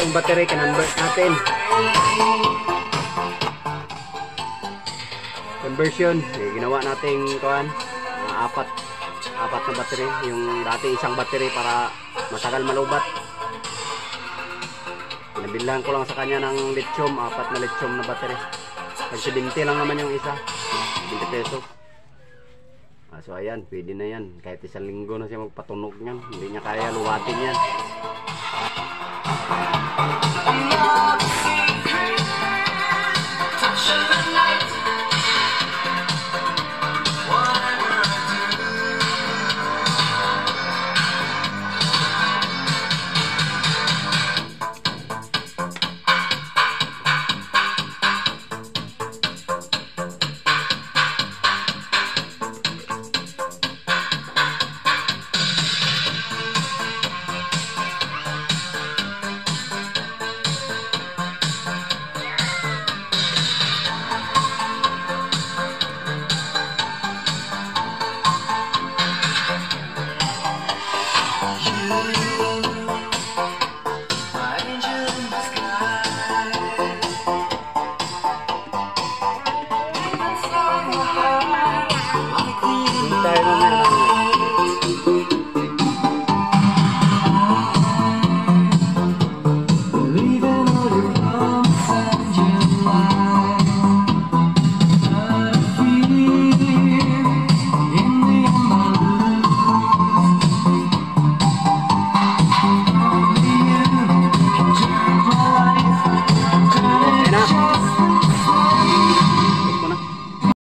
itong battery, kinonvert natin. Conversion, ginawa nating kuan, apat na battery, yung dati isang battery para matagal malubat. Pinabilhan ko lang sa kanya ng lithium, 4 na lithium na battery. Pag 70 lang naman yung isa, 20 pesos. So ayan, pwede na yan. Kahit isang linggo na siya magpatunog niyan, hindi niya kaya luwatin yan.